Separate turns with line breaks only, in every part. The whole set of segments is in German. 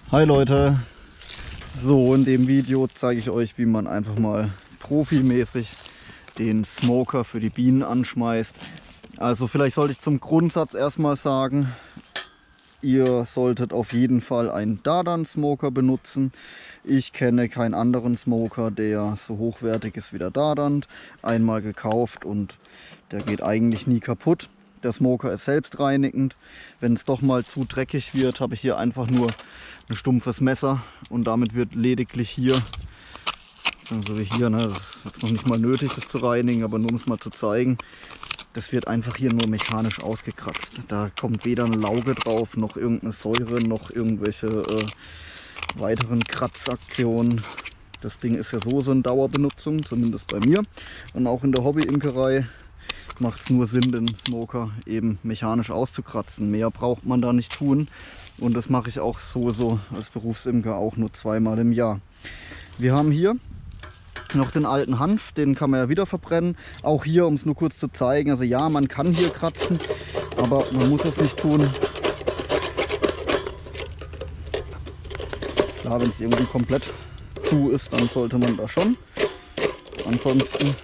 Hi Leute, so in dem Video zeige ich euch, wie man einfach mal profimäßig den Smoker für die Bienen anschmeißt. Also vielleicht sollte ich zum Grundsatz erstmal sagen, ihr solltet auf jeden Fall einen Dardan Smoker benutzen. Ich kenne keinen anderen Smoker, der so hochwertig ist wie der Dardan. Einmal gekauft und der geht eigentlich nie kaputt. Der Smoker ist selbstreinigend. Wenn es doch mal zu dreckig wird, habe ich hier einfach nur ein stumpfes Messer und damit wird lediglich hier, so wie hier, ne, das ist jetzt noch nicht mal nötig, das zu reinigen, aber nur um es mal zu zeigen, das wird einfach hier nur mechanisch ausgekratzt. Da kommt weder eine Lauge drauf, noch irgendeine Säure, noch irgendwelche weiteren Kratzaktionen. Das Ding ist ja so in Dauerbenutzung, zumindest bei mir. Und auch in der Hobbyimkerei macht es nur Sinn, den Smoker eben mechanisch auszukratzen. Mehr braucht man da nicht tun. Und das mache ich auch so als Berufsimker auch nur zweimal im Jahr. Wir haben hier noch den alten Hanf, den kann man ja wieder verbrennen. Auch hier, um es nur kurz zu zeigen, also ja, man kann hier kratzen, aber man muss es nicht tun. Klar, wenn es irgendwie komplett zu ist, dann sollte man da schon. Ansonsten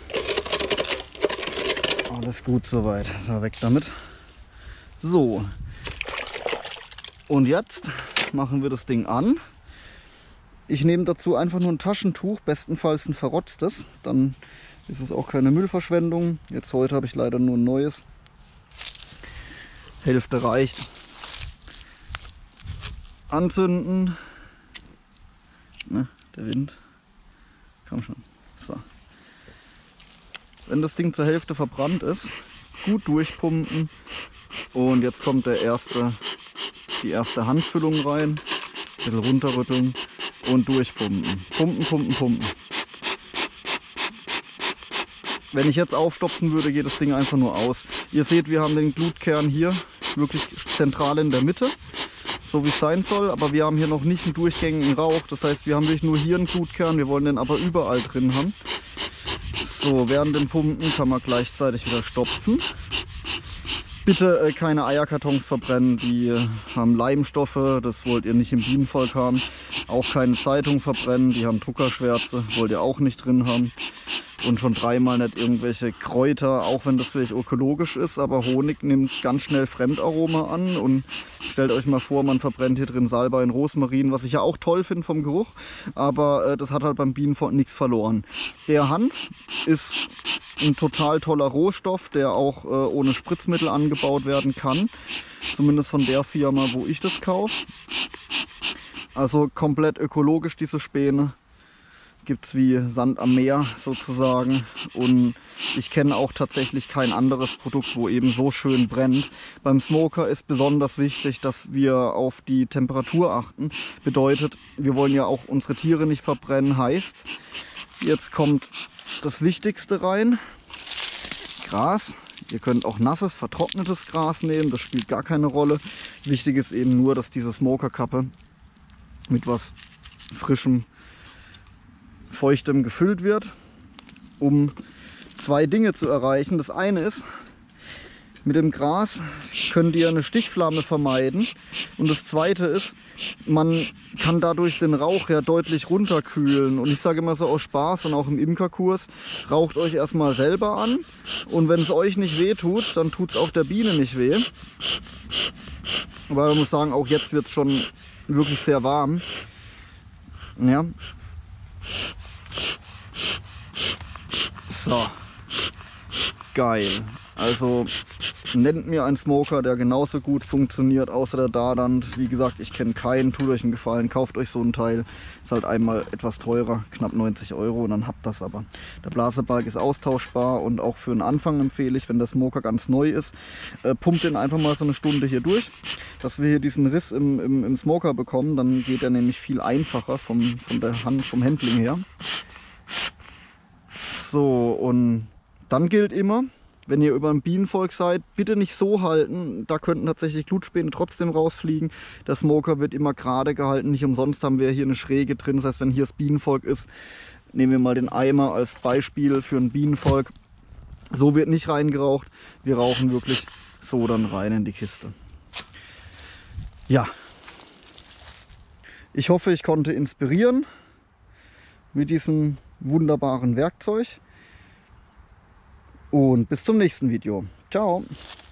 alles gut soweit. So, weg damit. So. Und jetzt machen wir das Ding an. Ich nehme dazu einfach nur ein Taschentuch, bestenfalls ein verrotztes. Dann ist es auch keine Müllverschwendung. Jetzt heute habe ich leider nur ein neues. Hälfte reicht. Anzünden. Ne, der Wind. Komm schon. So. Wenn das Ding zur Hälfte verbrannt ist, gut durchpumpen. Und jetzt kommt die erste Handfüllung rein. Ein bisschen runterrütteln und durchpumpen. Pumpen, pumpen, pumpen. Wenn ich jetzt aufstopfen würde, geht das Ding einfach nur aus. Ihr seht, wir haben den Glutkern hier wirklich zentral in der Mitte, so wie es sein soll. Aber wir haben hier noch nicht einen durchgängigen Rauch. Das heißt, wir haben wirklich nur hier einen Glutkern. Wir wollen den aber überall drin haben. So, während dem Pumpen kann man gleichzeitig wieder stopfen. Bitte keine Eierkartons verbrennen, die haben Leimstoffe, das wollt ihr nicht im Bienenvolk haben. Auch keine Zeitung verbrennen, die haben Druckerschwärze, wollt ihr auch nicht drin haben. Und schon dreimal nicht irgendwelche Kräuter, auch wenn das vielleicht ökologisch ist, aber Honig nimmt ganz schnell Fremdaroma an. Und stellt euch mal vor, man verbrennt hier drin Salbei und Rosmarin, was ich ja auch toll finde vom Geruch, aber das hat halt beim Bienenvolk nichts verloren. Der Hanf ist ein total toller Rohstoff, der auch ohne Spritzmittel angebaut werden kann. Zumindest von der Firma, wo ich das kaufe. Also komplett ökologisch diese Späne. Gibt es wie Sand am Meer sozusagen. Und ich kenne auch tatsächlich kein anderes Produkt, wo eben so schön brennt. Beim Smoker ist besonders wichtig, dass wir auf die Temperatur achten. Bedeutet, wir wollen ja auch unsere Tiere nicht verbrennen. Heißt, jetzt kommt das Wichtigste rein. Gras. Ihr könnt auch nasses, vertrocknetes Gras nehmen. Das spielt gar keine Rolle. Wichtig ist eben nur, dass diese Smokerkappe mit was Frischem, Feuchtem gefüllt wird, um zwei Dinge zu erreichen. Das eine ist, mit dem Gras könnt ihr eine Stichflamme vermeiden. Und das zweite ist, man kann dadurch den Rauch ja deutlich runterkühlen. Und ich sage immer so aus Spaß und auch im Imkerkurs, raucht euch erstmal selber an. Und wenn es euch nicht weh tut, dann tut es auch der Biene nicht weh. Aber man muss sagen, auch jetzt wird es schon wirklich sehr warm. Ja. So, geil. Also nennt mir einen Smoker, der genauso gut funktioniert, außer der Dardan. Wie gesagt, ich kenne keinen. Tut euch einen Gefallen, kauft euch so ein Teil. Ist halt einmal etwas teurer, knapp 90 € und dann habt das aber. Der Blasebalg ist austauschbar und auch für den Anfang empfehle ich, wenn der Smoker ganz neu ist, pumpt den einfach mal so eine Stunde hier durch, dass wir hier diesen Riss im Smoker bekommen. Dann geht er nämlich viel einfacher vom Handling her. So, und dann gilt immer, wenn ihr über ein Bienenvolk seid, bitte nicht so halten. Da könnten tatsächlich Glutspäne trotzdem rausfliegen. Der Smoker wird immer gerade gehalten. Nicht umsonst haben wir hier eine Schräge drin. Das heißt, wenn hier das Bienenvolk ist, nehmen wir mal den Eimer als Beispiel für ein Bienenvolk. So wird nicht reingeraucht. Wir rauchen wirklich so dann rein in die Kiste. Ja, Ich hoffe, ich konnte inspirieren mit diesem wunderbaren Werkzeug. Und bis zum nächsten Video. Ciao!